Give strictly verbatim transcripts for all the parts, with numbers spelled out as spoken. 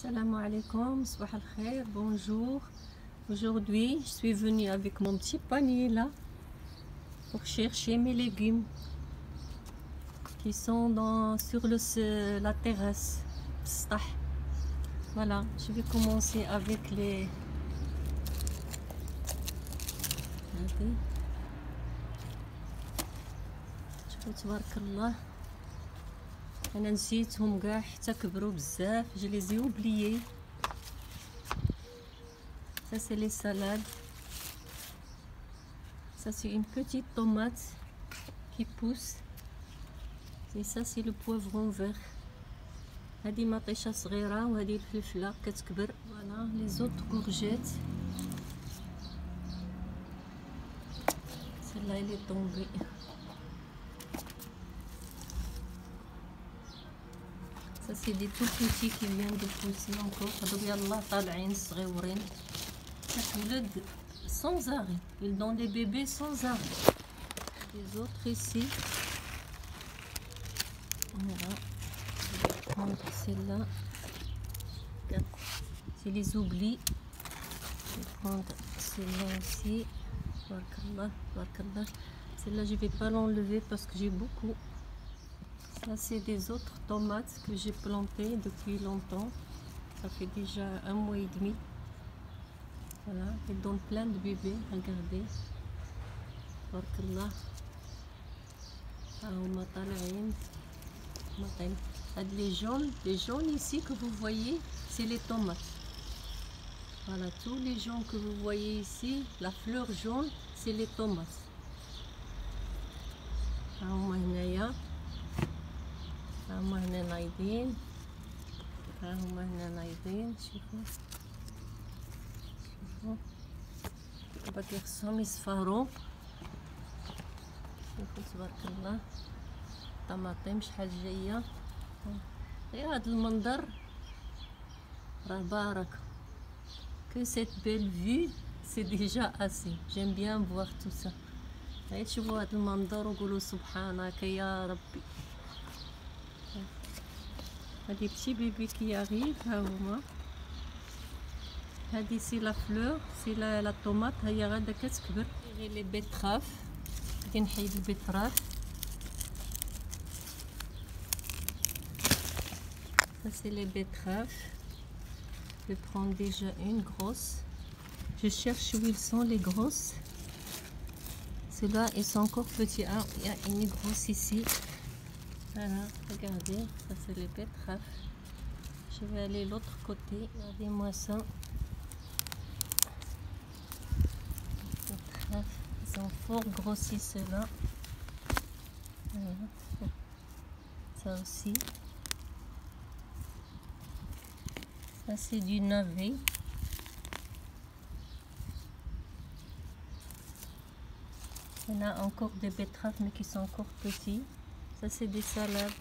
Salam alaikum, soubah al-khair, bonjour. Aujourd'hui, je suis venue avec mon petit panier là pour chercher mes légumes qui sont dans, sur le, la terrasse. Voilà, je vais commencer avec les. Regardez. شوفوا تبارك الله. انا نسيتهم كاع حتى كبروا بزاف، je les ai oubliés. Ça c'est les salades. Ça c'est une petite tomate qui pousse. Et ça c'est le poivron vert. هذه مطيشه صغيره وهذه الفلفله كتكبر. Voilà les autres courgettes. Celle-là elle est tombée. Ça c'est des tout petits qui viennent de pousser encore. هذوك يلاه طالعين صغيورين كتولد sans arrêt. Ils donnent des bébés sans arrêt. Les autres ici. Voilà. Je vais prendre celle-là. C'est les oublis. Je vais prendre celle-là aussi. Barakallah, barakallah. Celle-là je vais pas l'enlever parce que j'ai beaucoup. Ça c'est des autres tomates que j'ai plantées depuis longtemps. Ça fait déjà un mois et demi. Voilà, elles donnent plein de bébés. Regardez. Barakallah. هما طالعين. Les jaunes, les jaunes ici que vous voyez, c'est les tomates. Voilà, tous les jaunes que vous voyez ici, la fleur jaune, c'est les tomates. هما هنايا. هما هنا نايضين. هما هنا نايضين. شوفوا شوفوا دابا كيخصهم يصفروا. شوفوا تبارك الله الطماطم شحال جايه. غير هذا المنظر راه بارك. Que cette belle vue, c'est déjà assez. J'aime bien voir tout ça. غير تشوفوا هذا المنظر وقولوا سبحانك يا ربي. Des petits bébés qui arrivent. C'est la fleur, c'est la, la tomate. Les betteraves. Les betteraves. Ça c'est les betteraves. Je vais prendre déjà une grosse. Je cherche où ils sont les grosses. Ceux-là ils sont encore petits. Ah, il y a une grosse ici. Voilà, regardez, ça c'est les betteraves. Je vais aller l'autre côté. Regardez-moi ça. Les betteraves, ils sont fort grossis ceux-là. Voilà. Ça aussi. Ça c'est du navet. Il y en a encore des betteraves mais qui sont encore petits. Ça c'est des salades.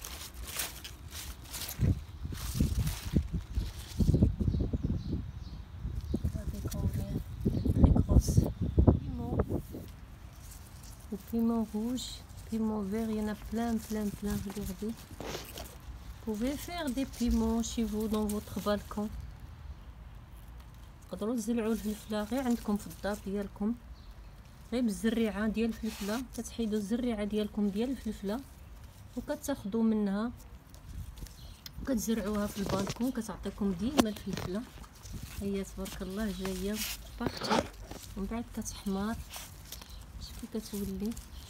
Regardez combien très grosses. Piment. Le piment rouge, piment vert, il y en a plein, plein, plein. Regardez. Vous pouvez faire des piments chez vous dans votre balcon. تقدروا تزرعوا الفلفله غير عندكم في الدار ديالكم. غير بالزريعه ديال الفلفله كتحيدوا الزريعه ديالكم ديال الفلفله وكتاخذوا منها وكتزرعوها في البالكون كتعطيكم ديما الفلفله. هي تبارك الله جايه بارتي ومن بعد كتحمر. شوفي كتولي.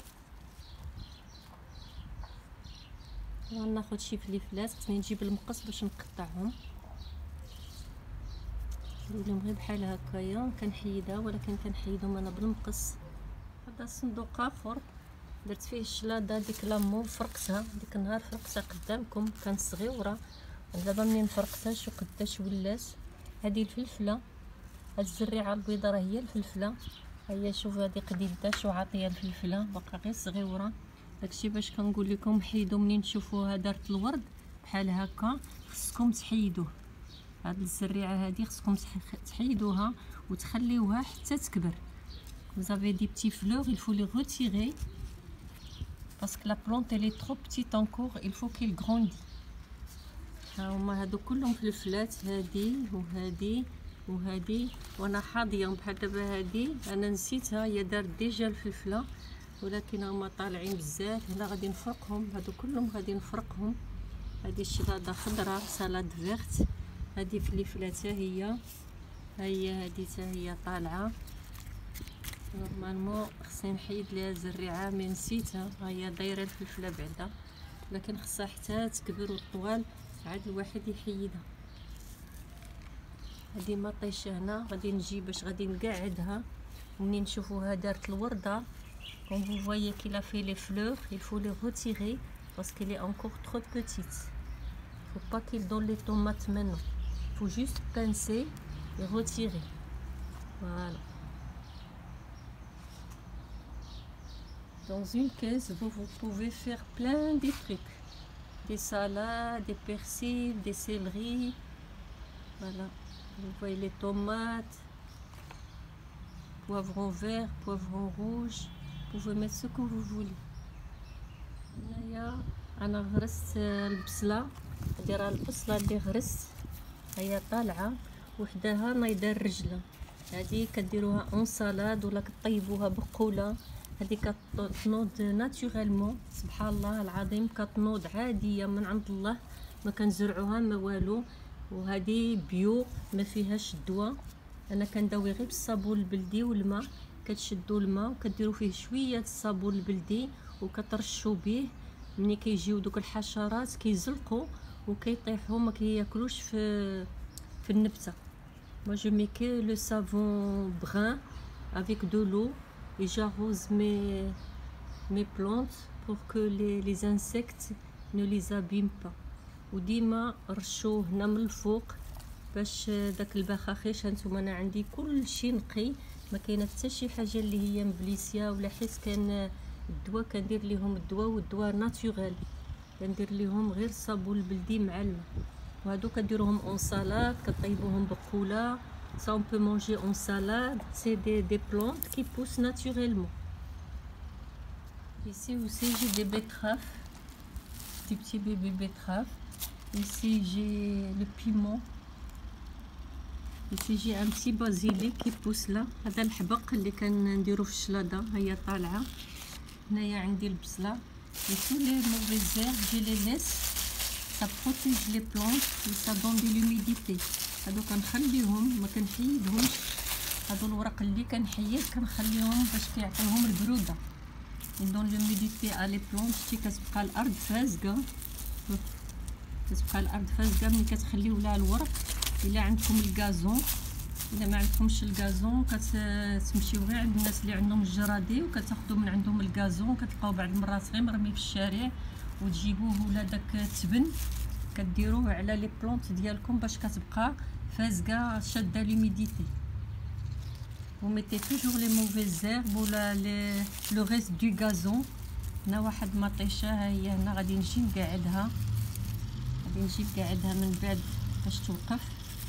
غناخذ شي فلفلات خصني نجيب المقص باش نقطعهم. نديرهم غير بحال هكايا كنحيدها ولكن كنحيدهم انا بالمقص. هذا صندوق اخر درت فيه الشلاضه ديك لامو فرقتها ديك النهار فرقتها قدامكم كانت صغيره. دابا منين فرقتها شو قداش ولات. هذه الفلفله هاد الزريعه البيضاء راه هي الفلفله. هيا شوفوا هذه قديده شو عاطيه الفلفله باقا غير صغيره. داكشي باش كنقول لكم حيدوا منين تشوفوها دارت الورد بحال هكا خصكم تحيدوه. هاد الزريعه هذه خصكم تحيدوها وتخليوها حتى تكبر. Vous avez des petits fleurs, il faut les retirer parce que la plante elle est trop petite encore, il faut qu'elle grandisse. ها هما هادو كلهم فلفلات، هادي وهادي وهادي، وانا حاضيهم بحال دابا هادي انا نسيتها، هي دارت ديجا الفلفله، ولكن هما طالعين بزاف. هنا غادي نفرقهم، هادو كلهم غادي نفرقهم. هادي الشلاضه خضراء سالاد فيرت، هادي فلفله حتى هي، ها هي هادي حتى هي طالعه. نورمالمون خصني نحيد ليها الزريعه مي نسيتها، ها هي دايره الفلفله بعدا، لكن خصها حتى تكبر وطوال عاد الواحد يحيدها. هادي مطيشه هنا غادي نجي باش غادي نقعدها، ومنين نشوفوها دارت الورده comme vous voyez qu'il a fait les fleurs, il faut les retirer parce qu'elle est encore trop petite. Il faut pas qu'il donne les tomates maintenant, il faut juste pincer et retirer. Voilà. Dans une caisse vous, vous pouvez faire plein de trucs, des salades, des persils, des céleris. Voilà, vous voyez les tomates, poivron vert, poivron rouge, vous pouvez mettre ce que vous voulez. هنايا انا غرست البصله، هادي راه البصله اللي غرست هي طالعه وحداها نايضه الرجله. هادي كديروها اون سالاد ولا كطيبوها بقوله، هادي كتنوض ناتوريلمون سبحان الله العظيم، كتنوض عاديه من عند الله، ما كنزرعوها ما والو، وهذه بيو ما فيهاش الدواء. انا كنداوي غير بالصابون البلدي والماء، كتشدوا الماء وكديروا فيه شويه الصابون البلدي وكترشوا به، ملي كيجيو دوك الحشرات كيزلقوا وكيطيحوا ما كياكلوش في في النبته. moi je mets que le savon brun avec de l'eau et j'arrose mes mes plantes pour que les les insectes ne les abîment pas. وديما رشوه هنا من الفوق باش داك البخاخيش. هانتوما انا عندي كلشي نقي، ما كاينه حتى شي حاجه اللي هي مبليسيه ولا حيت كان الدواء كندير ليهم الدواء والدواء ناتوريل، كندير ليهم غير الصابون البلدي مع الماء. وهادو كديروهم اون سالاد كطيبوهم بقوله. ça on peut manger en salade, c'est des des plantes qui poussent naturellement. Ici aussi j'ai des betteraves, des petits bébés betteraves. Ici j'ai le piment. Ici j'ai un petit basilic qui pousse là. هذا الحبق اللي كنديرو في الشلاضه هي طالعه. هنايا عندي البصله. Ici les mauvaises herbes je les laisse, ça protège les plantes et ça donne de l'humidité. هادو كنخليهم ما كنحيدهمش، هادو الورق اللي كنحيد كنخليهم باش كيعطيوهم البروده. يدون لوميديتي ا لي بلونط. شتي كتبقى الارض فازقه، كتبقى الارض فازقه ملي كتخليو لها الورق. الا عندكم الكازون، الا ما عندكمش الكازون كتمشيو غير عند الناس اللي عندهم الجرادي وكتاخذوا من عندهم الكازون، كتلقاو بعض المرات غير مرمي في الشارع، وتجيبوه ولا داك التبن كديروه على لي بلونط ديالكم باش كتبقى فازقه شاده لوميديتي. vous mettez toujours les mauvaises herbes ولا لي لو ريست دو غازون. هنا واحد مطيشه ها هي هنا غادي نجي نقعدها، غادي نجي نقعدها من بعد باش توقف.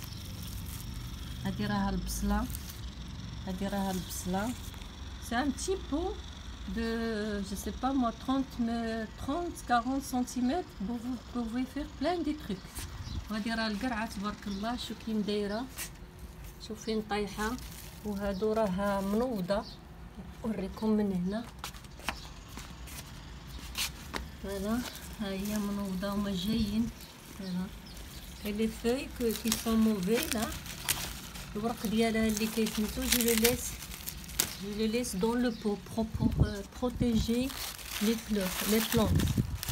هادي راها البصله، هادي راها البصله. c'est un petit pot de je sais pas moi trente trente quarante centimètres. vous pouvez faire plein de trucs. وهادي راه القرعه تبارك الله، شو كي دايره، شوف فين طايحه. وهادو راها منوضه، نوريكم من هنا. فوالا ها هي منوضه وما جايين. فوالا هاي لي فوي كي سون موفي لا، الورق ديالها اللي كيتمتو جو لو ليس جو لو ليس دون لو بو pour protéger les fleurs les plantes.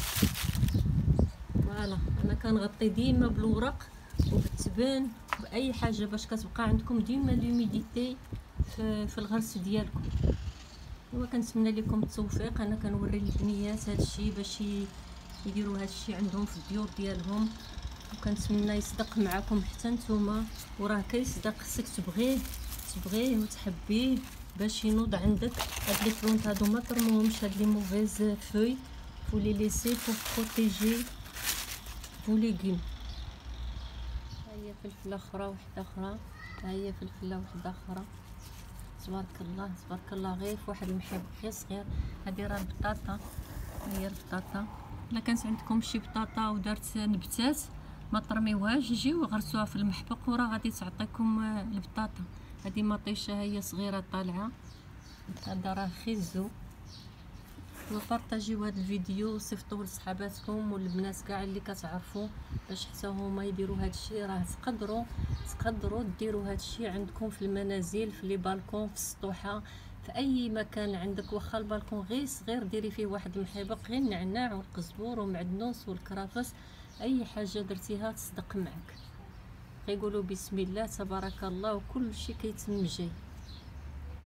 فوالا انا كنغطي ديما بالورق وبالتبن باي حاجه باش كتبقى عندكم ديما لوميديتي في, في الغرس ديالكم. وكنتمنى لكم التوفيق. انا كنوري البنيات هذا الشيء باش يديروا هذا الشيء عندهم في الديور ديالهم، وكنتمنى يصدق معكم حتى نتوما. وراه كيصدق، خصك تبغيه تبغيه وتحبيه باش ينوض عندك. هاد لي بلونط هادو ما ترموهمش، هاد لي موفيز فوي فو لي ليسي بور بروتيجي فو ليغوم. هي فلفله اخرى وحده اخرى، ها هي فلفله وحده اخرى. تبارك الله تبارك الله، غير في واحد المحب غير صغير. هذه راه البطاطا، هي البطاطا. الا كانت عندكم شي بطاطا ودارت نبتات ما ترميوهاش، يجيو يغرسوها في المحبق وراه غادي تعطيكم البطاطا. هذه مطيشه هي صغيره طالعه، هذا راه خيزو. وبارطاجيو هذا الفيديو وصيفطوه لصحاباتكم والبنات كاع اللي كتعرفوا، باش حتى هما يديروا هذا الشيء. راه تقدروا تقدروا ديروا هذا الشيء عندكم في المنازل، في لي بالكون، في السطوحه، في اي مكان عندك. واخا البالكون غير صغير ديري فيه واحد المحيبق، غير النعناع والقزبور ومعدنوس والكرافس، اي حاجه درتيها تصدق معك. غيقولوا بسم الله تبارك الله وكل شيء كيتم جاي.